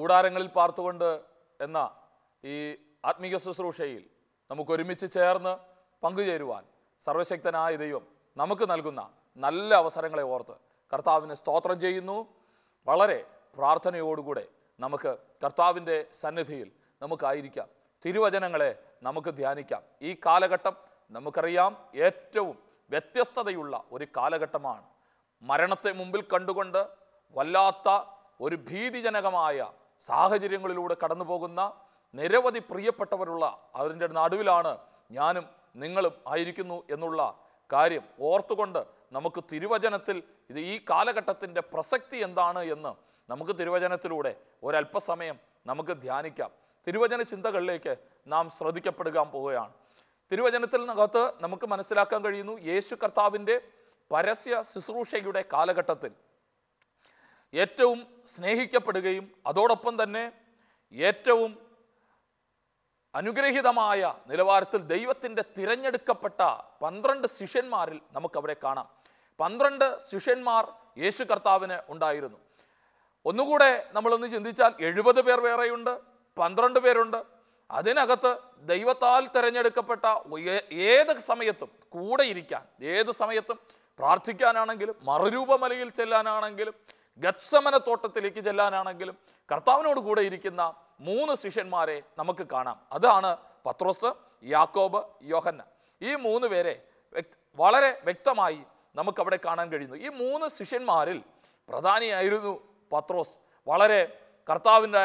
കൂടാരങ്ങളിൽ പാർത്തുകൊണ്ട് എന്ന ഈ ആത്മീയ ശുശ്രൂഷയിൽ നമുക്ക് ഒരുമിച്ച് ചേർന്ന് പങ്കുചേരുവാൻ സർവശക്തനായ ദൈവം നമുക്ക് നൽകുന്ന നല്ല അവസരങ്ങളെ ഓർത്ത് കർത്താവിനെ സ്തോത്രം ചെയ്യുന്നു. വളരെ പ്രാർത്ഥനയോടുകൂടെ നമുക്ക് കർത്താവിൻ്റെ സന്നിധിയിൽ നമുക്കായിരിക്കാം. തിരുവചനങ്ങളെ നമുക്ക് ധ്യാനിക്കാം. ഈ കാലഘട്ടം നമുക്കറിയാം ഏറ്റവും വ്യത്യസ്തതയുള്ള ഒരു കാലഘട്ടമാണ്. മരണത്തെ മുമ്പിൽ കണ്ടുകൊണ്ട് വല്ലാത്ത ഒരു ഭീതിജനകമായ സാഹചര്യങ്ങളിലൂടെ കടന്നു പോകുന്ന നിരവധി പ്രിയപ്പെട്ടവരുള്ള അതിൻ്റെ നടുവിലാണ് ഞാനും നിങ്ങളും ആയിരിക്കുന്നു എന്നുള്ള കാര്യം ഓർത്തുകൊണ്ട് നമുക്ക് തിരുവചനത്തിൽ ഈ കാലഘട്ടത്തിൻ്റെ പ്രസക്തി എന്താണ് എന്ന് നമുക്ക് തിരുവചനത്തിലൂടെ ഒരല്പസമയം നമുക്ക് ധ്യാനിക്കാം. തിരുവചന ചിന്തകളിലേക്ക് നാം ശ്രദ്ധിക്കപ്പെടുക പോവുകയാണ്. തിരുവചനത്തിൽ നിന്നകത്ത് നമുക്ക് മനസ്സിലാക്കാൻ കഴിയുന്നു, യേശു കർത്താവിൻ്റെ പരസ്യ ശുശ്രൂഷയുടെ കാലഘട്ടത്തിൽ ഏറ്റവും സ്നേഹിക്കപ്പെടുകയും അതോടൊപ്പം തന്നെ ഏറ്റവും അനുഗ്രഹീതമായ നിലവാരത്തിൽ ദൈവത്തിൻ്റെ തിരഞ്ഞെടുക്കപ്പെട്ട 12 ശിഷ്യന്മാരിൽ നമുക്കവരെ കാണാം. 12 ശിഷ്യന്മാർ യേശു കർത്താവിന് ഉണ്ടായിരുന്നു. ഒന്നുകൂടെ നമ്മളൊന്ന് ചിന്തിച്ചാൽ 70 പേർ വേറെയുണ്ട്, 12 പേരുണ്ട്. അതിനകത്ത് ദൈവത്താൽ തിരഞ്ഞെടുക്കപ്പെട്ട ഏത് സമയത്തും കൂടെ ഇരിക്കാൻ, ഏത് സമയത്തും പ്രാർത്ഥിക്കാനാണെങ്കിലും മറുരൂപമലയിൽ ചെല്ലാനാണെങ്കിലും ഗത്സമന തോട്ടത്തിലേക്ക് ചെല്ലാനാണെങ്കിലും കർത്താവിനോട് കൂടെ ഇരിക്കുന്ന 3 ശിഷ്യന്മാരെ നമുക്ക് കാണാം. അതാണ് പത്രോസ്, യാക്കോബ്, യോഹന്നാൻ. ഈ 3 പേരെ വളരെ വ്യക്തമായി നമുക്കവിടെ കാണാൻ കഴിയുന്നു. ഈ 3 ശിഷ്യന്മാരിൽ പ്രധാനിയായിരുന്നു പത്രോസ്. വളരെ കർത്താവിൻ്റെ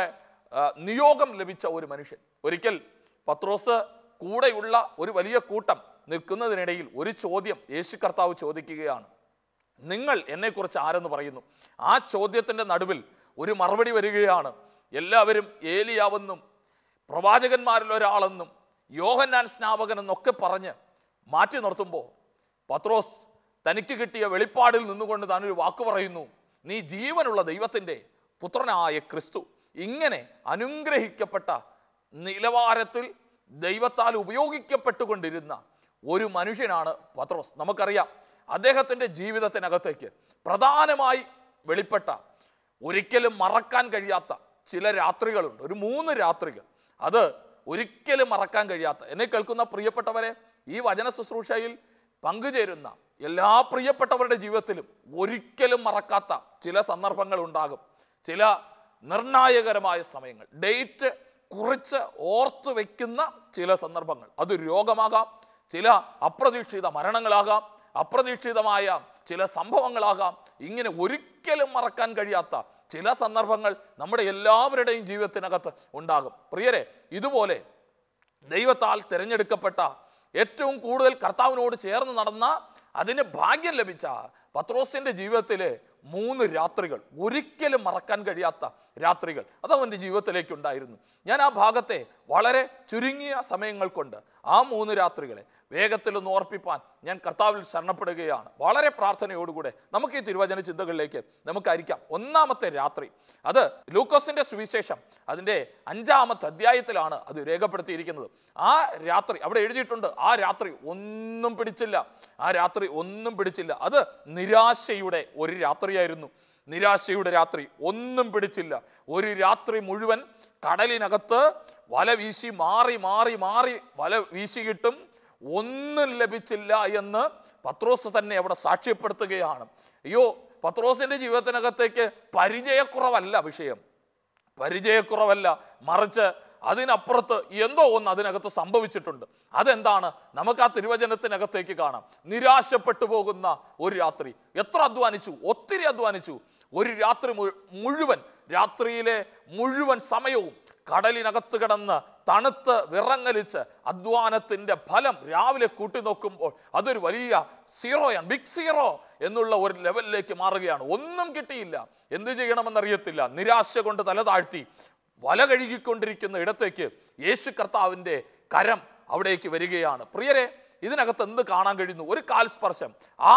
നിയോഗം ലഭിച്ച ഒരു മനുഷ്യൻ. ഒരിക്കൽ പത്രോസ് കൂടെയുള്ള ഒരു വലിയ കൂട്ടം നിൽക്കുന്നതിനിടയിൽ ഒരു ചോദ്യം യേശു കർത്താവ് ചോദിക്കുകയാണ്. നിങ്ങൾ എന്നെക്കുറിച്ച് ആരെന്ന് പറയുന്നു? ആ ചോദ്യത്തിൻ്റെ നടുവിൽ ഒരു മറുപടി വരികയാണ്. എല്ലാവരും ഏലിയാവെന്നും പ്രവാചകന്മാരിൽ ഒരാളെന്നും യോഹന്നാൻ സ്നാപകനെന്നൊക്കെ പറഞ്ഞ് മാറ്റി നിർത്തുമ്പോൾ പത്രോസ് തനിക്ക് കിട്ടിയ വെളിപ്പാടിൽ നിന്നുകൊണ്ട് താനൊരു വാക്ക് പറയുന്നു, നീ ജീവനുള്ള ദൈവത്തിൻ്റെ പുത്രനായ ക്രിസ്തു. ഇങ്ങനെ അനുഗ്രഹിക്കപ്പെട്ട നിലവാരത്തിൽ ദൈവത്താൽ ഉപയോഗിക്കപ്പെട്ടുകൊണ്ടിരുന്ന ഒരു മനുഷ്യനാണ് പത്രോസ്. നമുക്കറിയാം അദ്ദേഹത്തിൻ്റെ ജീവിതത്തിനകത്തേക്ക് പ്രധാനമായി വെളിപ്പെട്ട ഒരിക്കലും മറക്കാൻ കഴിയാത്ത ചില രാത്രികളുണ്ട്. ഒരു 3 രാത്രികൾ, അത് ഒരിക്കലും മറക്കാൻ കഴിയാത്ത. എന്നെ കേൾക്കുന്ന പ്രിയപ്പെട്ടവരെ, ഈ വചന ശുശ്രൂഷയിൽ പങ്കുചേരുന്ന എല്ലാ പ്രിയപ്പെട്ടവരുടെ ജീവിതത്തിലും ഒരിക്കലും മറക്കാത്ത ചില സന്ദർഭങ്ങൾ ഉണ്ടാകും. ചില നിർണായകരമായ സമയങ്ങൾ, ഡേറ്റ് കുറിച്ച് ഓർത്തു വയ്ക്കുന്ന ചില സന്ദർഭങ്ങൾ. അത് രോഗമാകാം, ചില അപ്രതീക്ഷിത മരണങ്ങളാകാം, അപ്രതീക്ഷിതമായ ചില സംഭവങ്ങളാകാം. ഇങ്ങനെ ഒരിക്കലും മറക്കാൻ കഴിയാത്ത ചില സന്ദർഭങ്ങൾ നമ്മുടെ എല്ലാവരുടെയും ജീവിതത്തിനകത്ത് ഉണ്ടാകും. പ്രിയരെ, ഇതുപോലെ ദൈവത്താൽ തിരഞ്ഞെടുക്കപ്പെട്ട ഏറ്റവും കൂടുതൽ കർത്താവിനോട് ചേർന്ന് നടന്ന, അതിന് ഭാഗ്യം ലഭിച്ച പത്രോസിൻ്റെ ജീവിതത്തിലെ 3 രാത്രികൾ, ഒരിക്കലും മറക്കാൻ കഴിയാത്ത രാത്രികൾ, അത് അവൻ്റെ ജീവിതത്തിലേക്ക് ഉണ്ടായിരുന്നു. ഞാൻ ആ ഭാഗത്തെ വളരെ ചുരുങ്ങിയ സമയങ്ങൾ കൊണ്ട് ആ 3 രാത്രികളെ വേഗത്തിലൊന്ന് ഓർപ്പിപ്പാൻ ഞാൻ കർത്താവിൽ ശരണപ്പെടുകയാണ്. വളരെ പ്രാർത്ഥനയോടുകൂടെ നമുക്ക് ഈ തിരുവചന ചിന്തകളിലേക്ക് നമുക്കായിരിക്കാം. ഒന്നാമത്തെ രാത്രി, അത് ലൂക്കോസിൻ്റെ സുവിശേഷം അതിൻ്റെ 5-ാമത്തെ അധ്യായത്തിലാണ് അത് രേഖപ്പെടുത്തിയിരിക്കുന്നത്. ആ രാത്രി അവിടെ എഴുതിയിട്ടുണ്ട്, ആ രാത്രി ഒന്നും പിടിച്ചില്ല, ആ രാത്രി ഒന്നും പിടിച്ചില്ല. അത് നിരാശയുടെ ഒരു രാത്രിയായിരുന്നു. നിരാശയുടെ രാത്രി, ഒന്നും പിടിച്ചില്ല. ഒരു രാത്രി മുഴുവൻ കടലിനകത്ത് വല വീശി മാറി മാറി മാറി വല വീശിയിട്ടും ഒന്നും ലഭിച്ചില്ല എന്ന് പത്രോസ് തന്നെ അവിടെ സാക്ഷ്യപ്പെടുത്തുകയാണ്. അയ്യോ, പത്രോസിൻ്റെ ജീവിതത്തിനകത്തേക്ക് പരിചയക്കുറവല്ല വിഷയം, പരിചയക്കുറവല്ല, മറിച്ച് അതിനപ്പുറത്ത് എന്തോ ഒന്ന് അതിനകത്ത് സംഭവിച്ചിട്ടുണ്ട്. അതെന്താണ്? നമുക്ക് ആ തിരുവചനത്തിനകത്തേക്ക് കാണാം. നിരാശപ്പെട്ടു പോകുന്ന ഒരു രാത്രി. എത്ര അധ്വാനിച്ചു, ഒത്തിരി അധ്വാനിച്ചു. ഒരു രാത്രി മുഴുവൻ, രാത്രിയിലെ മുഴുവൻ സമയവും കടലിനകത്ത് കിടന്ന് തണുത്ത് വിറങ്ങലിച്ച് അധ്വാനത്തിൻ്റെ ഫലം രാവിലെ കൂട്ടി നോക്കുമ്പോൾ അതൊരു വലിയ സീറോയാണ്, ബിഗ് സീറോ എന്നുള്ള ഒരു ലെവലിലേക്ക് മാറുകയാണ്. ഒന്നും കിട്ടിയില്ല, എന്ത് ചെയ്യണമെന്നറിയത്തില്ല. നിരാശ കൊണ്ട് തല താഴ്ത്തി വല കഴുകിക്കൊണ്ടിരിക്കുന്ന ഇടത്തേക്ക് യേശു കർത്താവിൻ്റെ കരം അവിടേക്ക് വരികയാണ്. പ്രിയരെ, ഇതിനകത്ത് എന്ത് കാണാൻ കഴിയുന്നു? ഒരു കാൽസ്പർശം. ആ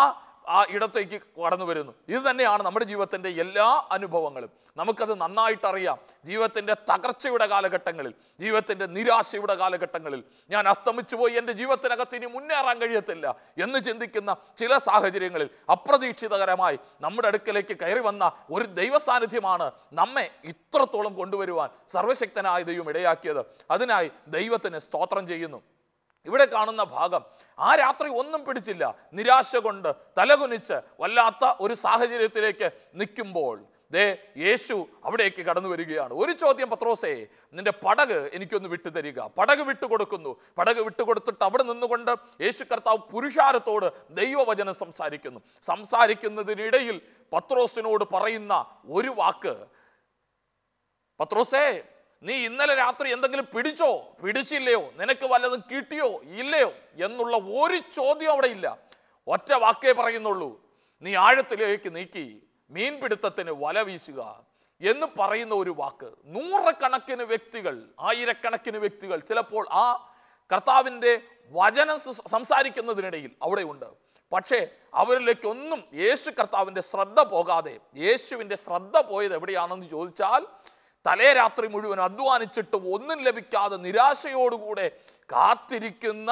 ഇടത്തേക്ക് കടന്നു വരുന്നു. ഇത് തന്നെയാണ് നമ്മുടെ ജീവിതത്തിൻ്റെ എല്ലാ അനുഭവങ്ങളും. നമുക്കത് നന്നായിട്ടറിയാം. ജീവിതത്തിൻ്റെ തകർച്ചയുടെ കാലഘട്ടങ്ങളിൽ, ജീവിതത്തിൻ്റെ നിരാശയുടെ കാലഘട്ടങ്ങളിൽ, ഞാൻ അസ്തമിച്ചു പോയി, എൻ്റെ ജീവിതത്തിനകത്ത് ഇനി മുന്നേറാൻ കഴിയത്തില്ല എന്ന് ചിന്തിക്കുന്ന ചില സാഹചര്യങ്ങളിൽ അപ്രതീക്ഷിതകരമായി നമ്മുടെ അടുക്കലേക്ക് കയറി വന്ന ഒരു ദൈവസാന്നിധ്യമാണ് നമ്മെ ഇത്രത്തോളം കൊണ്ടുവരുവാൻ സർവശക്തനായ ദൈവം ഇടയാക്കിയത്. അതിനായി ദൈവത്തിന് സ്തോത്രം ചെയ്യുന്നു. ഇവിടെ കാണുന്ന ഭാഗം, ആ രാത്രി ഒന്നും പിടിച്ചില്ല, നിരാശ കൊണ്ട് തലകുനിച്ച് വല്ലാത്ത ഒരു സാഹചര്യത്തിലേക്ക് നിൽക്കുമ്പോൾ യേശു അവിടേക്ക് കടന്നു വരികയാണ്. ഒരു ചോദ്യം, പത്രോസേ, നിന്റെ പടക് എനിക്കൊന്ന് വിട്ടുതരിക. പടക് വിട്ടുകൊടുക്കുന്നു. പടക് വിട്ടുകൊടുത്തിട്ട് അവിടെ നിന്നുകൊണ്ട് യേശു കർത്താവ് പുരുഷാരത്തോട് ദൈവവചനം സംസാരിക്കുന്നതിനിടയിൽ പത്രോസിനോട് പറയുന്ന ഒരു വാക്ക്, പത്രോസേ, നീ ഇന്നലെ രാത്രി എന്തെങ്കിലും പിടിച്ചില്ലയോ? നിനക്ക് വല്ലതും കിട്ടിയോ ഇല്ലയോ എന്നുള്ള ഒരു ചോദ്യം അവിടെ ഇല്ല. ഒറ്റ വാക്കേ പറയുന്നുള്ളൂ, നീ ആഴത്തിലേക്ക് നീക്കി മീൻപിടുത്തത്തിന് വല വീശുക എന്ന് പറയുന്ന ഒരു വാക്ക്. നൂറുകണക്കിന് വ്യക്തികൾ, ആയിരക്കണക്കിന് വ്യക്തികൾ ചിലപ്പോൾ ആ കർത്താവിൻ്റെ വചനം സംസാരിക്കുന്നതിനിടയിൽ അവിടെ ഉണ്ട്. പക്ഷേ അവരിലേക്കൊന്നും യേശു കർത്താവിൻ്റെ ശ്രദ്ധ പോകാതെ, യേശുവിൻ്റെ ശ്രദ്ധ പോയത് എവിടെയാണെന്ന് ചോദിച്ചാൽ, തലേ രാത്രി മുഴുവൻ അധ്വാനിച്ചിട്ട് ഒന്നും ലഭിക്കാതെ നിരാശയോടുകൂടെ കാത്തിരിക്കുന്ന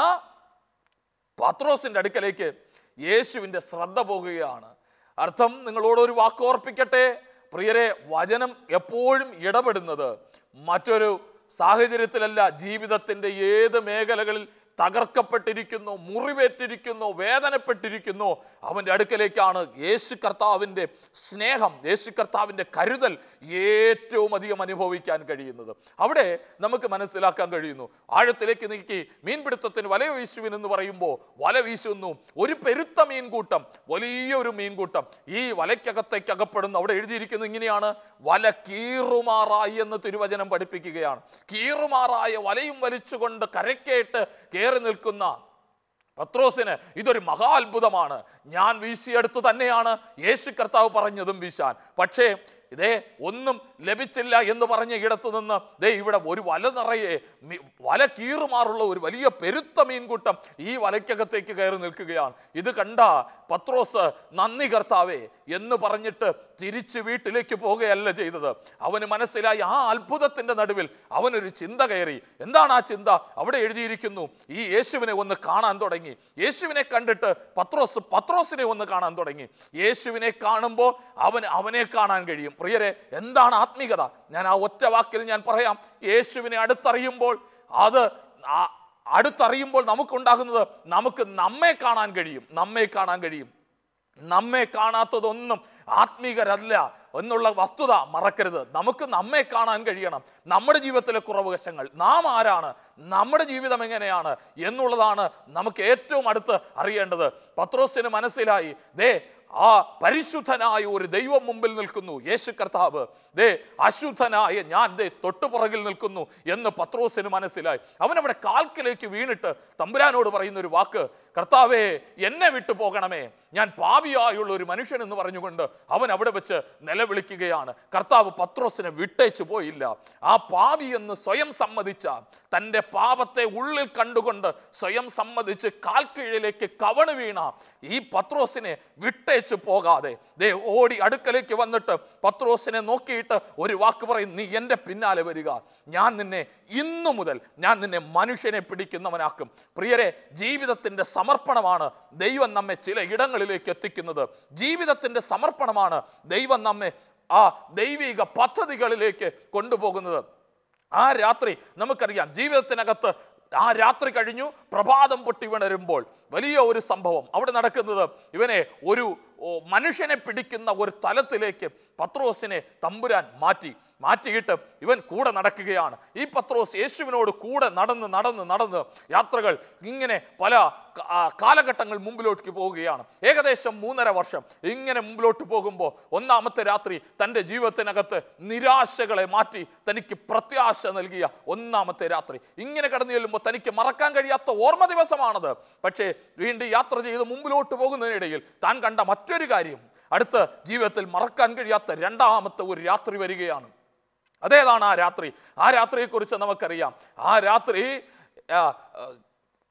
പത്രോസിൻ്റെ അടുക്കലേക്ക് യേശുവിൻ്റെ ശ്രദ്ധ പോകുകയാണ്. അർത്ഥം നിങ്ങളോടൊരു വാക്ക് ഓർപ്പിക്കട്ടെ പ്രിയരെ, വചനം എപ്പോഴും ഇടപെടുന്നത് മറ്റൊരു സാഹചര്യത്തിലല്ല. ജീവിതത്തിൻ്റെ ഏത് മേഖലകളിൽ തകർക്കപ്പെട്ടിരിക്കുന്നു, മുറിവേറ്റിരിക്കുന്നു, വേദനപ്പെട്ടിരിക്കുന്നു, അവൻ്റെ അടുക്കലേക്കാണ് യേശു കർത്താവിൻ്റെ സ്നേഹം, യേശു കർത്താവിൻ്റെ കരുതൽ ഏറ്റവും അധികം അനുഭവിക്കാൻ കഴിയുന്നത്. അവിടെ നമുക്ക് മനസ്സിലാക്കാൻ കഴിയുന്നു. ആഴത്തിലേക്ക് നീക്കി മീൻപിടുത്തത്തിന് വല വീശുവിനെന്ന് പറയുമ്പോൾ വല വീശുന്നു ഒരു പെരുത്ത മീൻകൂട്ടം, വലിയൊരു മീൻകൂട്ടം. ഈ വലയ്ക്കകത്തേക്ക് അകപ്പെടുന്നു. അവിടെ എഴുതിയിരിക്കുന്നത് ഇങ്ങനെയാണ്, വല കീറുമാറായി എന്ന് തിരുവചനം പഠിപ്പിക്കുകയാണ്. കീറുമാറായ വലയും വലിച്ചുകൊണ്ട് കരക്കേട്ട് കയറി നിൽക്കുന്ന പത്രോസിന് ഇതൊരു മഹാ അത്ഭുതമാണ്. ഞാൻ വീശിയെടുത്ത് തന്നെയാണ് യേശു കർത്താവ് പറഞ്ഞതും വീശാൻ. പക്ഷേ ഒന്നും ലഭിച്ചില്ല എന്ന് പറഞ്ഞ ഇടത്തു നിന്ന് ഇവിടെ ഒരു വല നിറയെ വല കീറുമാറുള്ള ഒരു വലിയ പെരുത്ത മീൻകൂട്ടം ഈ വലയ്ക്കകത്തേക്ക് കയറി നിൽക്കുകയാണ്. ഇത് കണ്ട പത്രോസ് നന്ദി കർത്താവേ എന്ന് പറഞ്ഞിട്ട് തിരിച്ച് വീട്ടിലേക്ക് പോവുകയല്ല ചെയ്തത്. അവന് മനസ്സിലായി, ആ അത്ഭുതത്തിൻ്റെ നടുവിൽ അവനൊരു ചിന്ത കയറി. എന്താണ് ആ ചിന്ത? അവിടെ എഴുതിയിരിക്കുന്നു, ഈ യേശുവിനെ ഒന്ന് കാണാൻ തുടങ്ങി. യേശുവിനെ കണ്ടിട്ട് പത്രോസിനെ ഒന്ന് കാണാൻ തുടങ്ങി. യേശുവിനെ കാണുമ്പോൾ അവനെ കാണാൻ കഴിയും. പ്രിയരെ, എന്താണ് ആത്മീകത? ഞാൻ ആ ഒറ്റ വാക്കിൽ ഞാൻ പറയാം. യേശുവിനെ അടുത്തറിയുമ്പോൾ നമുക്കുണ്ടാകുന്നത്, നമുക്ക് നമ്മെ കാണാൻ കഴിയും. നമ്മെ കാണാത്തതൊന്നും ആത്മീകരല്ല എന്നുള്ള വസ്തുത മറക്കരുത്. നമുക്ക് നമ്മെ കാണാൻ കഴിയണം. നമ്മുടെ ജീവിതത്തിലെ കുറവ് വശങ്ങൾ, നാം ആരാണ്, നമ്മുടെ ജീവിതം എങ്ങനെയാണ് എന്നുള്ളതാണ് നമുക്ക് ഏറ്റവും അടുത്ത് അറിയേണ്ടത്. പത്രോസിന് മനസ്സിലായി, ആ പരിശുദ്ധനായ ഒരു ദൈവം മുമ്പിൽ നിൽക്കുന്നു യേശു കർത്താവ്, അശുദ്ധനായ ഞാൻ തൊട്ടുപുറകിൽ നിൽക്കുന്നു എന്ന് പത്രോസിന് മനസ്സിലായി. അവനവിടെ കാൽക്കിലേക്ക് വീണിട്ട് തമ്പുരാനോട് പറയുന്ന ഒരു വാക്ക്, കർത്താവേ എന്നെ വിട്ടു പോകണമേ, ഞാൻ പാപിയായുള്ള ഒരു മനുഷ്യൻ എന്ന് പറഞ്ഞുകൊണ്ട് അവൻ അവിടെ വെച്ച് നിലവിളിക്കുകയാണ്. കർത്താവ് പത്രോസിനെ വിട്ടേച്ചു പോയില്ല. ആ പാപി എന്ന് സ്വയം സമ്മതിച്ച, തൻ്റെ പാപത്തെ ഉള്ളിൽ കണ്ടുകൊണ്ട് സ്വയം സമ്മതിച്ച് കാൽക്കീഴിലേക്ക് കവണ് വീണ ഈ പത്രോസിനെ വിട്ടേച്ചു പോകാതെ ഓടി അടുക്കലേക്ക് വന്നിട്ട് പത്രോസിനെ നോക്കിയിട്ട് ഒരു വാക്ക് പറയും, നീ എൻ്റെ പിന്നാലെ വരിക, ഞാൻ നിന്നെ ഇന്നു മുതൽ മനുഷ്യനെ പിടിക്കുന്നവനാക്കും. പ്രിയരെ, ജീവിതത്തിൻ്റെ സമർപ്പണമാണ് ദൈവം നമ്മെ ചില ഇടങ്ങളിലേക്ക് എത്തിക്കുന്നത്. ജീവിതത്തിൻ്റെ സമർപ്പണമാണ് ദൈവം നമ്മെ ആ ദൈവിക പദ്ധതികളിലേക്ക് കൊണ്ടുപോകുന്നത്. ആ രാത്രി നമുക്കറിയാം, ജീവിതത്തിനകത്ത് ആ രാത്രി കഴിഞ്ഞു, പ്രഭാതം പൊട്ടി വിണരുമ്പോൾ വലിയ ഒരു സംഭവം അവിടെ നടക്കുന്നത്. ഇവനെ ഒരു മനുഷ്യനെ പിടിക്കുന്ന ഒരു തലത്തിലേക്ക് പത്രോസിനെ തമ്പുരാൻ മാറ്റിയിട്ട് ഇവൻ കൂടെ നടക്കുകയാണ്. ഈ പത്രോസ് യേശുവിനോട് കൂടെ നടന്ന് യാത്രകൾ ഇങ്ങനെ പല കാലഘട്ടങ്ങൾ മുമ്പിലോട്ട് പോവുകയാണ്. ഏകദേശം 3.5 വർഷം ഇങ്ങനെ മുമ്പിലോട്ട് പോകുമ്പോൾ ഒന്നാമത്തെ രാത്രി തൻ്റെ ജീവിതത്തിനകത്ത് നിരാശകളെ മാറ്റി തനിക്ക് പ്രത്യാശ നൽകിയ ഒന്നാമത്തെ രാത്രി. ഇങ്ങനെ കടന്നു ചെല്ലുമ്പോൾ തനിക്ക് മറക്കാൻ കഴിയാത്ത ഓർമ്മ ദിവസമാണത്. പക്ഷേ വീണ്ടും യാത്ര ചെയ്ത് മുമ്പിലോട്ട് പോകുന്നതിനിടയിൽ താൻ കണ്ട മറ്റൊരു കാര്യം, അടുത്ത ജീവിതത്തിൽ മറക്കാൻ കഴിയാത്ത രണ്ടാമത്തെ ഒരു രാത്രി വരികയാണ്. അതേതാണ് ആ രാത്രി? ആ രാത്രിയെക്കുറിച്ച് നമുക്കറിയാം. ആ രാത്രി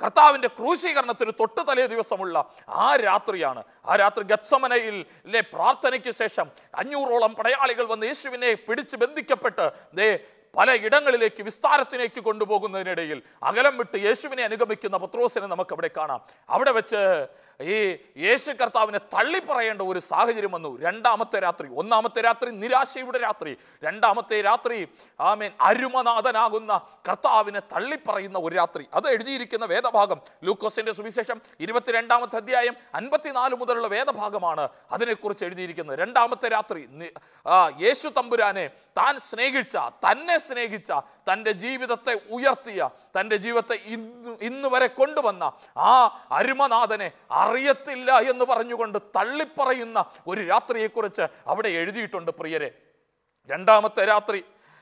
കർത്താവിൻ്റെ ക്രൂശീകരണത്തിന് തൊട്ട് തലേ ദിവസമുള്ള ആ രാത്രിയാണ്. ആ രാത്രി ഗത്സമനയിലെ പ്രാർത്ഥനയ്ക്ക് ശേഷം 500ഓളം പടയാളികൾ വന്ന് യേശുവിനെ പിടിച്ച് ബന്ധിക്കപ്പെട്ട് പല ഇടങ്ങളിലേക്ക് വിസ്താരത്തിലേക്ക് കൊണ്ടുപോകുന്നതിനിടയിൽ അകലം വിട്ട് യേശുവിനെ അനുഗമിക്കുന്ന പത്രോസിനെ നമുക്ക് അവിടെ കാണാം. അവിടെ വെച്ച് ഈ യേശു കർത്താവിനെ തള്ളിപ്പറയേണ്ട ഒരു സാഹചര്യം വന്നു. രണ്ടാമത്തെ രാത്രി, ഒന്നാമത്തെ രാത്രി നിരാശയുടെ രാത്രി, രണ്ടാമത്തെ രാത്രി ആമേൻ അരുമനാഥനാകുന്ന കർത്താവിനെ തള്ളിപ്പറയുന്ന ഒരു രാത്രി. അത് എഴുതിയിരിക്കുന്ന വേദഭാഗം ലൂക്കോസിന്റെ സുവിശേഷം 22-ാമത്തെ അധ്യായം 54 മുതലുള്ള വേദഭാഗമാണ് അതിനെക്കുറിച്ച് എഴുതിയിരിക്കുന്നത്. രണ്ടാമത്തെ രാത്രി യേശു തമ്പുരാനെ താൻ സ്നേഹിച്ച, തന്നെ സ്നേഹിച്ച, തൻ്റെ ജീവിതത്തെ ഉയർത്തിയ, തൻ്റെ ജീവിതത്തെ ഇന്ന് വരെ കൊണ്ടുവന്ന ആ അരുമനാഥനെ അറിയത്തില്ല എന്ന് പറഞ്ഞുകൊണ്ട് തള്ളിപ്പറയുന്ന ഒരു രാത്രിയെക്കുറിച്ച് അവിടെ എഴുതിയിട്ടുണ്ട് പ്രിയരെ. രണ്ടാമത്തെ രാത്രി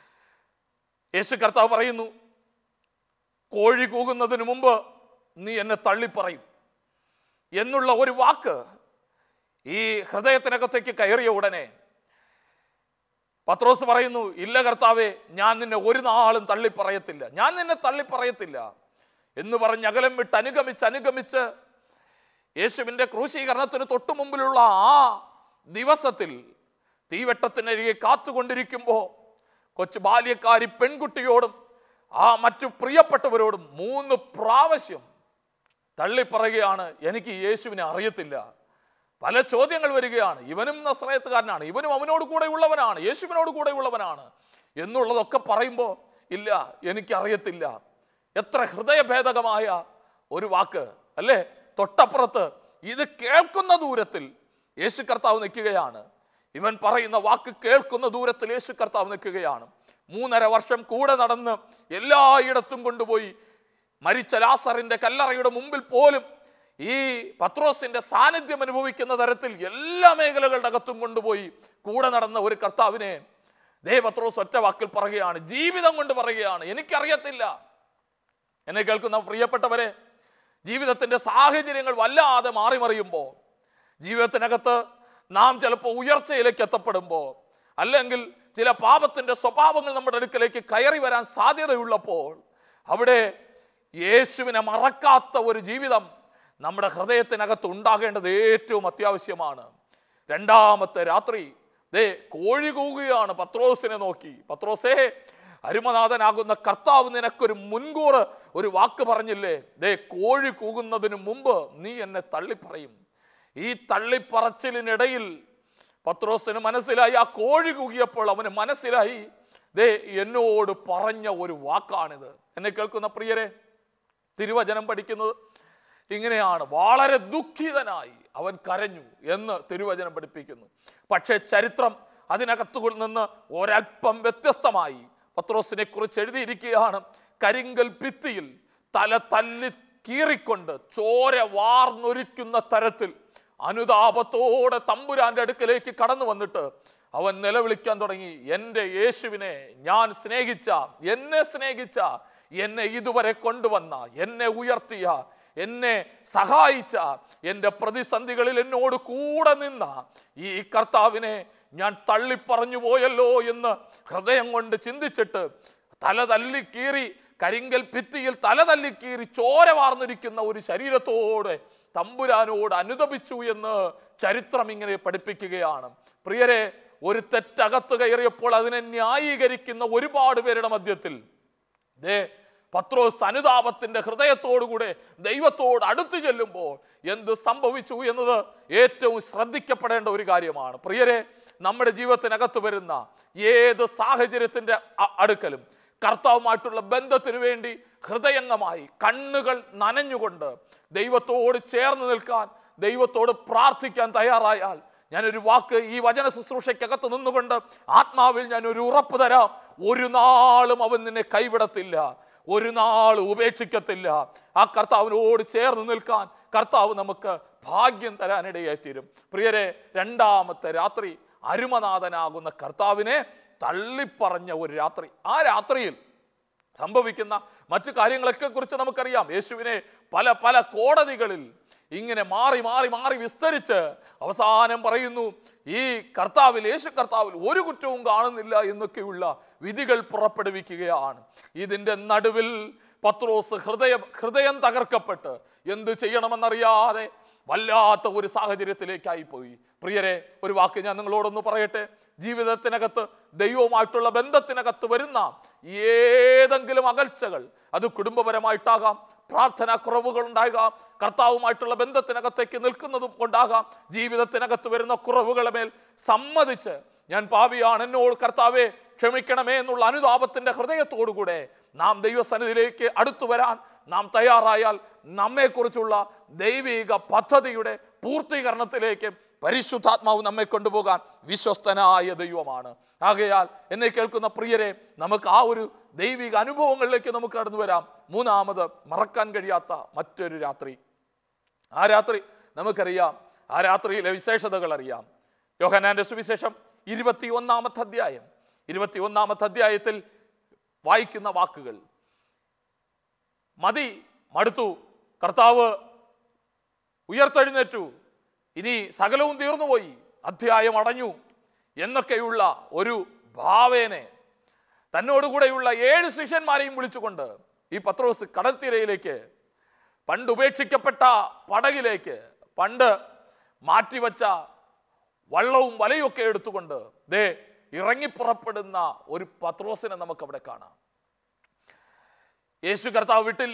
യേശു കർത്താവ് പറയുന്നു, കോഴി കൂകുന്നതിന് മുമ്പ് നീ എന്നെ തള്ളിപ്പറയും എന്നുള്ള ഒരു വാക്ക് ഈ ഹൃദയത്തിനകത്തേക്ക് കയറിയ ഉടനെ പത്രോസ് പറയുന്നു, ഇല്ല കർത്താവേ, ഞാൻ നിന്നെ ഒരു നാളും തള്ളിപ്പറയത്തില്ല, ഞാൻ നിന്നെ തള്ളിപ്പറയത്തില്ല എന്ന് പറഞ്ഞ് അകലം വിട്ട് അനുഗമിച്ച് യേശുവിൻ്റെ ക്രൂശീകരണത്തിന് തൊട്ടു മുമ്പിലുള്ള ആ ദിവസത്തിൽ തീവെട്ടത്തിനരികെ കാത്തുകൊണ്ടിരിക്കുമ്പോൾ കൊച്ചു ബാല്യക്കാരി പെൺകുട്ടിയോടും ആ മറ്റു പ്രിയപ്പെട്ടവരോടും 3 പ്രാവശ്യം തള്ളിപ്പറയുകയാണ്, എനിക്ക് യേശുവിനെ അറിയത്തില്ല. പല ചോദ്യങ്ങൾ വരികയാണ്. ഇവനും നസ്രയത്തുകാരനാണ്, ഇവനും അവനോട് കൂടെ ഉള്ളവനാണ്, യേശുവിനോട് കൂടെ ഉള്ളവനാണ് എന്നുള്ളതൊക്കെ പറയുമ്പോൾ ഇല്ല, എനിക്കറിയത്തില്ല. എത്ര ഹൃദയഭേദകമായ ഒരു വാക്ക് അല്ലേ. തൊട്ടപ്പുറത്ത് ഇത് കേൾക്കുന്ന ദൂരത്തിൽ യേശു കർത്താവ് നിൽക്കുകയാണ്. ഇവൻ പറയുന്ന വാക്ക് കേൾക്കുന്ന ദൂരത്തിൽ യേശു കർത്താവ് നിൽക്കുകയാണ്. 3.5 വർഷം കൂടെ നടന്ന് എല്ലായിടത്തും കൊണ്ടുപോയി മരിച്ച ലാസറിന്റെ കല്ലറയുടെ മുമ്പിൽ പോലും ഈ പത്രോസിന്റെ സാന്നിധ്യം അനുഭവിക്കുന്ന തരത്തിൽ എല്ലാ മേഖലകളുടെ അകത്തും കൊണ്ടുപോയി കൂടെ നടന്ന ഒരു കർത്താവിനെ പത്രോസ് ഒറ്റ വാക്കിൽ പറയുകയാണ്, ജീവിതം കൊണ്ട് പറയുകയാണ്, എനിക്കറിയത്തില്ല. എന്നെ കേൾക്കുന്ന പ്രിയപ്പെട്ടവരെ, ജീവിതത്തിൻ്റെ സാഹചര്യങ്ങൾ വല്ലാതെ മാറിമറിയുമ്പോൾ, ജീവിതത്തിനകത്ത് നാം ചിലപ്പോൾ ഉയർച്ചയിലേക്ക് എത്തപ്പെടുമ്പോൾ, അല്ലെങ്കിൽ ചില പാപത്തിൻ്റെ സ്വഭാവങ്ങൾ നമ്മുടെ അടുക്കലേക്ക് കയറി വരാൻ സാധ്യതയുള്ളപ്പോൾ, അവിടെ യേശുവിനെ മറക്കാത്ത ഒരു ജീവിതം നമ്മുടെ ഹൃദയത്തിനകത്ത് ഉണ്ടാകേണ്ടത് ഏറ്റവും അത്യാവശ്യമാണ്. രണ്ടാമത്തെ രാത്രി കോഴി കൂകുകയാണ് പത്രോസിനെ നോക്കി. പത്രോസേ, അരുമനാഥനാകുന്ന കർത്താവ് നിനക്കൊരു മുൻകൂർ ഒരു വാക്ക് പറഞ്ഞില്ലേ, കോഴി കൂകുന്നതിന് മുമ്പ് നീ എന്നെ തള്ളിപ്പറയും. ഈ തള്ളിപ്പറച്ചിലിനിടയിൽ പത്രോസിന് മനസ്സിലായി, ആ കോഴി കൂകിയപ്പോൾ അവന് മനസ്സിലായി, എന്നോട് പറഞ്ഞ ഒരു വാക്കാണിത്. എന്നെ കേൾക്കുന്ന പ്രിയരെ, തിരുവചനം പഠിക്കുന്നത് ഇങ്ങനെയാണ്, വളരെ ദുഃഖിതനായി അവൻ കരഞ്ഞു എന്ന് തിരുവചനം പഠിപ്പിക്കുന്നു. പക്ഷേ ചരിത്രം അതിനകത്തു നിന്ന് ഒരൽപ്പം വ്യത്യസ്തമായി പത്രോസിനെ കുറിച്ച് എഴുതിയിരിക്കുകയാണ്. കരിങ്കൽ ഭിത്തിയിൽ തല തല്ലി കീറിക്കൊണ്ട് ചോര വാർന്നൊരിക്കുന്ന തരത്തിൽ അനുതാപത്തോടെ തമ്പുരാന്റെ അടുക്കലേക്ക് കടന്നു വന്നിട്ട് അവൻ നിലവിളിക്കാൻ തുടങ്ങി, എൻ്റെ യേശുവിനെ ഞാൻ സ്നേഹിച്ച, എന്നെ ഇതുവരെ കൊണ്ടുവന്ന, എന്നെ ഉയർത്തിയ, എന്നെ സഹായിച്ച, എൻ്റെ പ്രതിസന്ധികളിൽ എന്നോട് കൂടെ നിന്ന ഈ കർത്താവിനെ ഞാൻ തള്ളിപ്പറഞ്ഞു പോയല്ലോ എന്ന് ഹൃദയം കൊണ്ട് ചിന്തിച്ചിട്ട് തല തല്ലിക്കീറി, കരിങ്കൽ ഭിത്തിയിൽ തല തല്ലിക്കീറി ചോര വാർന്നിരിക്കുന്ന ഒരു ശരീരത്തോടെ തമ്പുരാനോട് അനുതപിച്ചു എന്ന് ചരിത്രം ഇങ്ങനെ പഠിപ്പിക്കുകയാണ്. പ്രിയരെ, ഒരു തെറ്റകത്ത് കയറിയപ്പോൾ അതിനെ ന്യായീകരിക്കുന്ന ഒരുപാട് പേരുടെ മധ്യത്തിൽ പത്രോസ് അനുതാപത്തിന്റെ ഹൃദയത്തോടുകൂടെ ദൈവത്തോട് അടുത്തു ചെല്ലുമ്പോൾ എന്ത് സംഭവിച്ചു എന്നത് ഏറ്റവും ശ്രദ്ധിക്കപ്പെടേണ്ട ഒരു കാര്യമാണ്. പ്രിയരെ, നമ്മുടെ ജീവിതത്തിനകത്ത് വരുന്ന ഏത് സാഹചര്യത്തിന്റെ അടുക്കലും കർത്താവുമായിട്ടുള്ള ബന്ധത്തിനു വേണ്ടി ഹൃദയംഗമായി കണ്ണുകൾ നനഞ്ഞുകൊണ്ട് ദൈവത്തോട് ചേർന്ന് നിൽക്കാൻ, ദൈവത്തോട് പ്രാർത്ഥിക്കാൻ തയ്യാറായാൽ, ഞാനൊരു വാക്ക് ഈ വചന ശുശ്രൂഷയ്ക്കകത്ത് നിന്നുകൊണ്ട് ആത്മാവിൽ ഞാനൊരു ഉറപ്പ് തരാം, ഒരു നാളും അവൻ നിന്നെ കൈവിടത്തില്ല, ഒരു നാൾ ഉപേക്ഷിക്കത്തില്ല. ആ കർത്താവിനോട് ചേർന്ന് നിൽക്കാൻ കർത്താവ് നമുക്ക് ഭാഗ്യം തരാനിടയായിത്തീരും. പ്രിയരെ, രണ്ടാമത്തെ രാത്രി അരുമനാഥനാകുന്ന കർത്താവിനെ തള്ളിപ്പറഞ്ഞ ഒരു രാത്രി. ആ രാത്രിയിൽ സംഭവിക്കുന്ന മറ്റു കാര്യങ്ങളൊക്കെ കുറിച്ച് നമുക്കറിയാം. യേശുവിനെ പല കോടതികളിൽ ഇങ്ങനെ മാറി മാറി മാറി വിസ്തരിച്ച് അവസാനം പറയുന്നു, ഈ കർത്താവിൽ, യേശു കർത്താവിൽ ഒരു കുറ്റവും കാണുന്നില്ല എന്നൊക്കെയുള്ള വിധികൾ പുറപ്പെടുവിക്കുകയാണ്. ഇതിൻ്റെ നടുവിൽ പത്രോസ് ഹൃദയം തകർക്കപ്പെട്ട് എന്ത് ചെയ്യണമെന്നറിയാതെ വല്ലാത്ത ഒരു സാഹചര്യത്തിലേക്കായി പോയി. പ്രിയരെ, ഒരു വാക്ക് ഞാൻ നിങ്ങളോടൊന്ന് പറയട്ടെ. ജീവിതത്തിനകത്ത്, ദൈവവുമായിട്ടുള്ള ബന്ധത്തിനകത്ത് വരുന്ന ഏതെങ്കിലും അകൽച്ചകൾ, അത് കുടുംബപരമായിട്ടാകാം, പ്രാർത്ഥനാ കുറവുകൾ ഉണ്ടാകാം, കർത്താവുമായിട്ടുള്ള ബന്ധത്തിനകത്തേക്ക് നിൽക്കുന്നതും കൊണ്ടാകാം, ജീവിതത്തിനകത്ത് വരുന്ന കുറവുകളെ മേൽ സമ്മതിച്ച് ഞാൻ പാപിയാണ്, എന്നോട് കർത്താവെ ക്ഷമിക്കണമേ എന്നുള്ള അനുതാപത്തിന്റെ ഹൃദയത്തോടുകൂടെ നാം ദൈവസന്നിധിയിലേക്ക് അടുത്തു വരാൻ നാം തയ്യാറായാൽ നമ്മെക്കുറിച്ചുള്ള ദൈവിക പദ്ധതിയുടെ പൂർത്തീകരണത്തിലേക്ക് പരിശുദ്ധാത്മാവ് നമ്മെ കൊണ്ടുപോകാൻ വിശ്വസ്തനായ ദൈവമാണ്. ആകയാൽ എന്നെ കേൾക്കുന്ന പ്രിയരെ, നമുക്ക് ആ ഒരു ദൈവിക അനുഭവങ്ങളിലേക്ക് നമുക്ക് കടന്നു വരാം. മൂന്നാമത്, മറക്കാൻ കഴിയാത്ത മറ്റൊരു രാത്രി. ആ രാത്രി നമുക്കറിയാം, ആ രാത്രിയിലെ വിശേഷതകൾ അറിയാം. യോഹന്നാന്റെ സുവിശേഷം 21-ാമത്തെ അധ്യായം, 21-ാമത്തെ അധ്യായത്തിൽ വായിക്കുന്ന വാക്കുകൾ, മതി, മടുത്തു, കർത്താവ് ഉയർത്തെഴുന്നേറ്റു, ഇനി സകലവും തീർന്നുപോയി, അധ്യായം അടഞ്ഞു എന്നൊക്കെയുള്ള ഒരു ഭാവേനെ തന്നോടുകൂടെയുള്ള 7 ശിഷ്യന്മാരെയും വിളിച്ചുകൊണ്ട് ഈ പത്രോസ് കടൽത്തീരയിലേക്ക്, പണ്ട് ഉപേക്ഷിക്കപ്പെട്ട പടകിലേക്ക്, പണ്ട് മാറ്റിവെച്ച വള്ളവും വലയും ഒക്കെ എടുത്തുകൊണ്ട് ദേ ഇറങ്ങിപ്പുറപ്പെടുന്ന ഒരു പത്രോസിനെ നമുക്കവിടെ കാണാം. യേശു കർത്താവ് വിട്ടില്ല.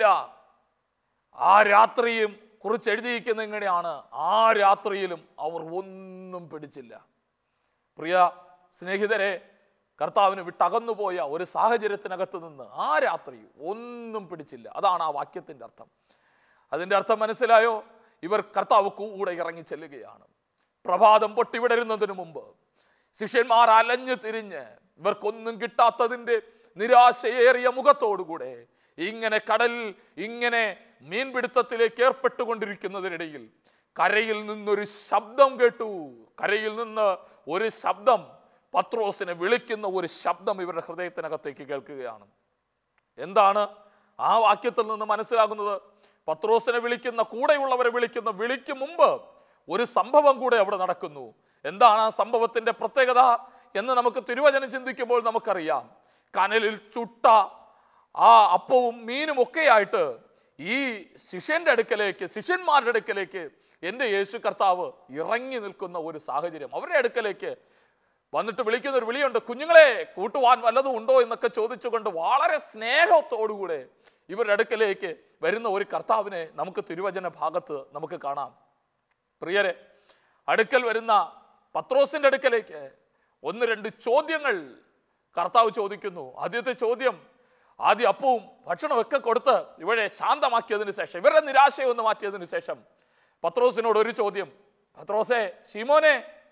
ആ രാത്രിയും കുറിച്ച് എഴുതിയിരിക്കുന്നത് എങ്ങനെയാണ്? ആ രാത്രിയിലും അവർ ഒന്നും പിടിച്ചില്ല. പ്രിയ സ്നേഹിതരെ, കർത്താവിന് വിട്ടകന്നുപോയ ഒരു സാഹചര്യത്തിനകത്ത് നിന്ന് ആ രാത്രി ഒന്നും പിടിച്ചില്ല. അതാണ് ആ വാക്യത്തിൻ്റെ അർത്ഥം. അതിൻ്റെ അർത്ഥം മനസ്സിലായോ? ഇവർ കർത്താവ് കൂടെ ഇറങ്ങി ചെല്ലുകയാണ്. പ്രഭാതം പൊട്ടിവിടരുന്നതിന് മുമ്പ് ശിഷ്യന്മാർ അലഞ്ഞു തിരിഞ്ഞ് ഇവർക്കൊന്നും കിട്ടാത്തതിൻ്റെ നിരാശയേറിയ മുഖത്തോടുകൂടെ ഇങ്ങനെ കടലിൽ ഇങ്ങനെ മീൻപിടുത്തത്തിലേക്ക് ഏർപ്പെട്ടുകൊണ്ടിരിക്കുന്നതിനിടയിൽ കരയിൽ നിന്നൊരു ശബ്ദം കേട്ടു. കരയിൽ നിന്ന് ഒരു ശബ്ദം, പത്രോസിനെ വിളിക്കുന്ന ഒരു ശബ്ദം ഇവരുടെ ഹൃദയത്തിനകത്തേക്ക് കേൾക്കുകയാണ്. എന്താണ് ആ വാക്യത്തിൽ നിന്ന് മനസ്സിലാകുന്നത്? പത്രോസിനെ വിളിക്കുന്ന, കൂടെയുള്ളവരെ വിളിക്കുന്ന വിളിക്ക് മുമ്പ് ഒരു സംഭവം കൂടെ അവിടെ നടക്കുന്നു. എന്താണ് ആ സംഭവത്തിന്റെ പ്രത്യേകത എന്ന് നമുക്ക് തിരുവചനം ചിന്തിക്കുമ്പോൾ നമുക്കറിയാം. കനലിൽ ചുട്ട ആ അപ്പവും മീനും ഒക്കെയായിട്ട് ഈ ശിഷ്യന്മാരുടെ അടുക്കലേക്ക് എൻ്റെ യേശു കർത്താവ് ഇറങ്ങി നിൽക്കുന്ന ഒരു സാഹചര്യം. അവരുടെ അടുക്കലേക്ക് വന്നിട്ട് വിളിക്കുന്ന ഒരു വിളിയുണ്ട്, കുഞ്ഞുങ്ങളെ കൂട്ടുവാൻ വല്ലതും ഉണ്ടോ എന്നൊക്കെ ചോദിച്ചുകൊണ്ട് വളരെ സ്നേഹത്തോടുകൂടെ ഇവരുടെ അടുക്കലേക്ക് വരുന്ന ഒരു കർത്താവിനെ നമുക്ക് തിരുവചന ഭാഗത്ത് നമുക്ക് കാണാം. പ്രിയരെ, അടുക്കൽ വരുന്ന പത്രോസിന്റെ അടുക്കലേക്ക് 1-2 ചോദ്യങ്ങൾ കർത്താവ് ചോദിക്കുന്നു. ആദ്യത്തെ ചോദ്യം, ആദ്യം അപ്പവും ഭക്ഷണമൊക്കെ കൊടുത്ത് ഇവരെ ശാന്തമാക്കിയതിന് ശേഷം, ഇവരുടെ നിരാശയൊന്ന് മാറ്റിയതിന് ശേഷം പത്രോസിനോട് ഒരു ചോദ്യം, പത്രോസേ, ശീമോനെ,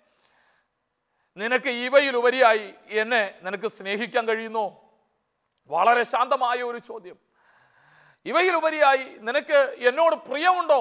നിനക്ക് ഇവയിലുപരിയായി എന്നെ നിനക്ക് സ്നേഹിക്കാൻ കഴിയുന്നോ? വളരെ ശാന്തമായ ഒരു ചോദ്യം. ഇവയിലുപരിയായി നിനക്ക് എന്നോട് പ്രിയമുണ്ടോ?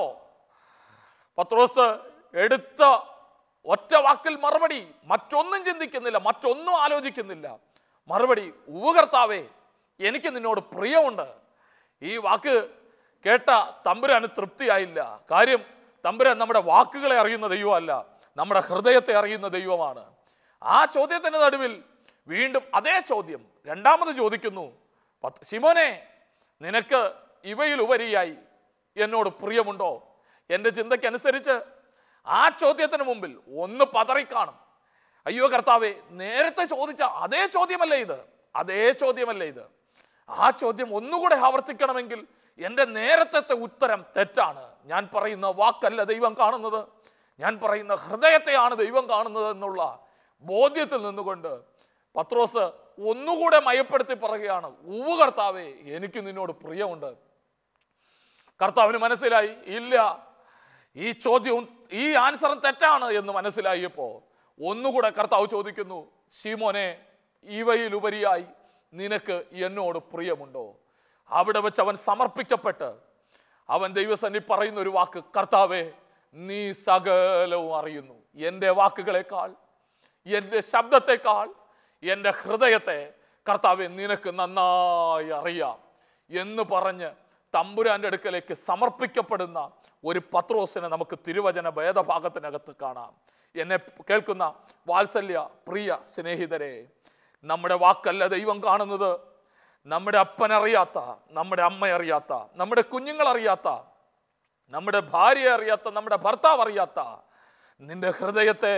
പത്രോസ് എടുത്ത ഒറ്റ വാക്കിൽ മറുപടി, മറ്റൊന്നും ചിന്തിക്കുന്നില്ല, മറ്റൊന്നും ആലോചിക്കുന്നില്ല. മറുപടി, ഉവ്വ് കർത്താവേ, എനിക്ക് നിന്നോട് പ്രിയമുണ്ട്. ഈ വാക്ക് കേട്ട തമ്പുരാന് തൃപ്തിയായില്ല. കാര്യം, തമ്പുരാൻ നമ്മുടെ വാക്കുകളെ അറിയുന്ന ദൈവമല്ല, നമ്മുടെ ഹൃദയത്തെ അറിയുന്ന ദൈവമാണ്. ആ ചോദ്യത്തിന് നടുവിൽ വീണ്ടും അതേ ചോദ്യം രണ്ടാമത് ചോദിക്കുന്നു, ശിമോനെ, നിനക്ക് ഇവയിലുപരിയായി എന്നോട് പ്രിയമുണ്ടോ? എൻ്റെ ചിന്തയ്ക്കനുസരിച്ച് ആ ചോദ്യത്തിന് മുമ്പിൽ ഒന്ന് പതറിക്കാണും. അയ്യോ കർത്താവേ, നേരത്തെ ചോദിച്ച അതേ ചോദ്യമല്ലേ ഇത്? അതേ ചോദ്യമല്ലേ ഇത്? ആ ചോദ്യം ഒന്നുകൂടെ ആവർത്തിക്കണമെങ്കിൽ എൻ്റെ നേരത്തെ ഉത്തരം തെറ്റാണ്. ഞാൻ പറയുന്ന വാക്കല്ല ദൈവം കാണുന്നത്, ഞാൻ പറയുന്ന ഹൃദയത്തെയാണ് ദൈവം കാണുന്നത് എന്നുള്ള ബോധ്യത്തിൽ നിന്നുകൊണ്ട് പത്രോസ് ഒന്നുകൂടെ മയപ്പെടുത്തി പറയുകയാണ്, ഉവ്വ് കർത്താവേ, എനിക്ക് നിന്നോട് പ്രിയമുണ്ട്. കർത്താവിന് മനസ്സിലായി, ഇല്ല, ഈ ചോദ്യവും ഈ ആൻസറും തെറ്റാണ് എന്ന് മനസ്സിലായപ്പോൾ ഒന്നുകൂടെ കർത്താവ് ചോദിക്കുന്നു, ശീമോനെ, ഇവയിലുപരിയായി നിനക്ക് എന്നോട് പ്രിയമുണ്ടോ? അവിടെ വെച്ച് അവൻ സമർപ്പിക്കപ്പെട്ട് അവൻ ദൈവസന്നിധി പറയുന്ന ഒരു വാക്ക്, കർത്താവേ, നീ സകലവും അറിയുന്നു. എൻ്റെ വാക്കുകളെക്കാൾ, എൻ്റെ ശബ്ദത്തെക്കാൾ, എൻ്റെ ഹൃദയത്തെ കർത്താവേ നിനക്ക് നന്നായി അറിയാം എന്ന് പറഞ്ഞ് തമ്പുരാന്റെ അടുക്കലേക്ക് സമർപ്പിക്കപ്പെടുന്ന ഒരു പത്രോസിനെ നമുക്ക് തിരുവചന വേദഭാഗത്തിനകത്ത് കാണാം. എന്നെ കേൾക്കുന്ന വാത്സല്യ പ്രിയ സ്നേഹിതരെ, നമ്മുടെ വാക്കല്ല ദൈവം കാണുന്നത്. നമ്മുടെ അപ്പനറിയാത്ത, നമ്മുടെ അമ്മയറിയാത്ത, നമ്മുടെ കുഞ്ഞുങ്ങളറിയാത്ത, നമ്മുടെ ഭാര്യ അറിയാത്ത, നമ്മുടെ ഭർത്താവ് അറിയാത്ത, നിന്റെ ഹൃദയത്തെ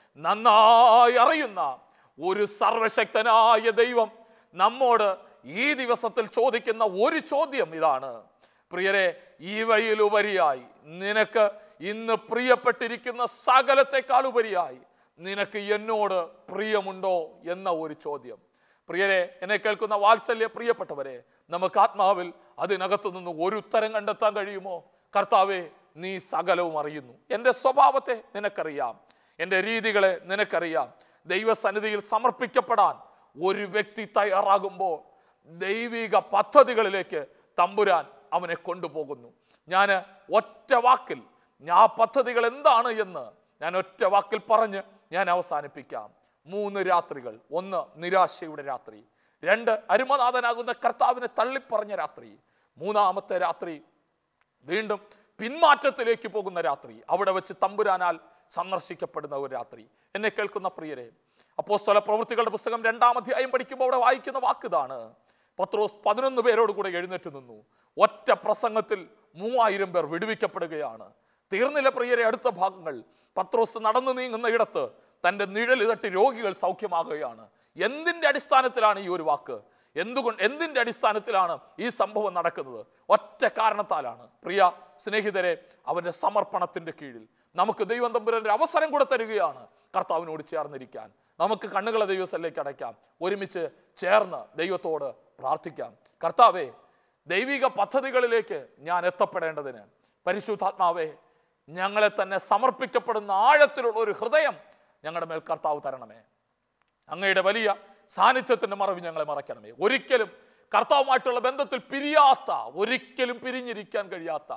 നന്നായി അറിയുന്ന ഒരു സർവശക്തനായ ദൈവം നമ്മോട് ഈ ദിവസത്തിൽ ചോദിക്കുന്ന ഒരു ചോദ്യം ഇതാണ്: പ്രിയരെ, ഇവയിലുപരിയായി നിനക്ക് ഇന്ന് പ്രിയപ്പെട്ടിരിക്കുന്ന സകലത്തെക്കാൾ ഉപരിയായി നിനക്ക് എന്നോട് പ്രിയമുണ്ടോ എന്ന ഒരു ചോദ്യം. പ്രിയരെ, എന്നെ കേൾക്കുന്ന വാത്സല്യ പ്രിയപ്പെട്ടവരെ, നമുക്ക് ആത്മാവിൽ അതിനകത്തു നിന്ന് ഒരു ഉത്തരം കണ്ടെത്താൻ കഴിയുമോ? കർത്താവേ, നീ സകലവും അറിയുന്നു. എൻ്റെ സ്വഭാവത്തെ നിനക്കറിയാം, എൻ്റെ രീതികളെ നിനക്കറിയാം. ദൈവസന്നിധിയിൽ സമർപ്പിക്കപ്പെടാൻ ഒരു വ്യക്തി തയ്യാറാകുമ്പോൾ ദൈവിക പദ്ധതികളിലേക്ക് തമ്പുരാൻ അവനെ കൊണ്ടുപോകുന്നു. ഞാൻ ഒറ്റ വാക്കിൽ ആ പദ്ധതികൾ എന്താണ് എന്ന് ഞാൻ ഒറ്റ വാക്കിൽ പറഞ്ഞ് ഞാൻ അവസാനിപ്പിക്കാം. 3 രാത്രികൾ. 1, നിരാശയുടെ രാത്രി. 2, അരുമനാഥനാകുന്ന കർത്താവിനെ തള്ളിപ്പറഞ്ഞ രാത്രി. 3-ാമത്തെ രാത്രി വീണ്ടും പിന്മാറ്റത്തിലേക്ക് പോകുന്ന രാത്രി, അവിടെ വെച്ച് തമ്പുരാനാൽ സന്ദർശിക്കപ്പെടുന്ന ഒരു രാത്രി. എന്നെ കേൾക്കുന്ന പ്രിയരെ, അപ്പോസ്തല പ്രവൃത്തികളുടെ പുസ്തകം 2-ാം അധ്യായം പഠിക്കുമ്പോൾ അവിടെ വായിക്കുന്ന വാക്കിതാണ്: പത്രോസ് 11 പേരോട് കൂടെ എഴുന്നേറ്റ് നിന്നു. ഒറ്റ പ്രസംഗത്തിൽ 3000 പേർ വിടുവിക്കപ്പെടുകയാണ്. തീർന്നില്ല പ്രിയരെ, അടുത്ത ഭാഗങ്ങൾ. പത്രോസ് നടന്നു നീങ്ങുന്ന ഇടത്ത് തൻ്റെ നിഴൽ തട്ടി രോഗികൾ സൗഖ്യമാകുകയാണ്. എന്തിൻ്റെ അടിസ്ഥാനത്തിലാണ് ഈ ഒരു വാക്ക്? എന്തിൻ്റെ അടിസ്ഥാനത്തിലാണ് ഈ സംഭവം നടക്കുന്നത്? ഒറ്റ കാരണത്താലാണ്. പ്രിയ സ്നേഹിതരെ, അവൻ്റെ സമർപ്പണത്തിൻ്റെ കീഴിൽ നമുക്ക് ദൈവം തമ്പുരാന്റെ അവസരം കൂടെ തരികയാണ് കർത്താവിനോട് ചേർന്നിരിക്കാൻ. നമുക്ക് കണ്ണുകളെ ദൈവസന്നിധിയിലേക്ക് അടയ്ക്കാം, ഒരുമിച്ച് ചേർന്ന് ദൈവത്തോട് പ്രാർത്ഥിക്കാം. കർത്താവേ, ദൈവിക പദ്ധതികളിലേക്ക് ഞാൻ എത്തപ്പെടേണ്ടതിന് പരിശുദ്ധാത്മാവേ, ഞങ്ങളെ തന്നെ സമർപ്പിക്കപ്പെടുന്ന ആഴത്തിലുള്ള ഒരു ഹൃദയം ഞങ്ങളുടെ മേൽ കർത്താവ് തരണമേ. അങ്ങയുടെ വലിയ സാന്നിധ്യത്തിൻ്റെ മറവി ഞങ്ങളെ മറയ്ക്കണമേ. ഒരിക്കലും കർത്താവുമായിട്ടുള്ള ബന്ധത്തിൽ പിരിയാത്ത, ഒരിക്കലും പിരിഞ്ഞിരിക്കാൻ കഴിയാത്ത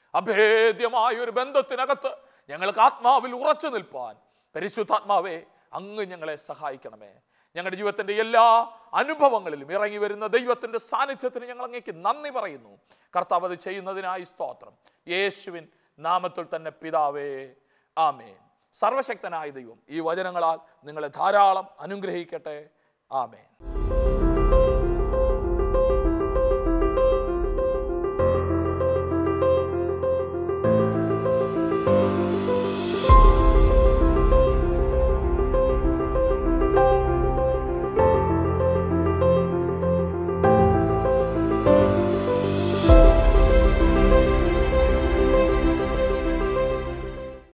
അഭേദ്യമായ ഒരു ബന്ധത്തിനകത്ത് ഞങ്ങൾക്ക് ആത്മാവിൽ ഉറച്ചു നിൽപ്പാൻ പരിശുദ്ധാത്മാവേ അങ്ങ് ഞങ്ങളെ സഹായിക്കണമേ. ഞങ്ങളുടെ ജീവിതത്തിൻ്റെ എല്ലാ അനുഭവങ്ങളിലും ഇറങ്ങി വരുന്ന ദൈവത്തിൻ്റെ സാന്നിധ്യത്തിന് ഞങ്ങൾ അങ്ങേക്ക് നന്ദി പറയുന്നു. കർത്താവ് അത് ചെയ്യുന്നതിനായി സ്തോത്രം. യേശുവിൻ നാമത്തിൽ തന്നെ പിതാവേ, ആമേൻ. സർവശക്തനായ ദൈവം ഈ വചനങ്ങളാൽ നിങ്ങളെ ധാരാളം അനുഗ്രഹിക്കട്ടെ. ആമേൻ.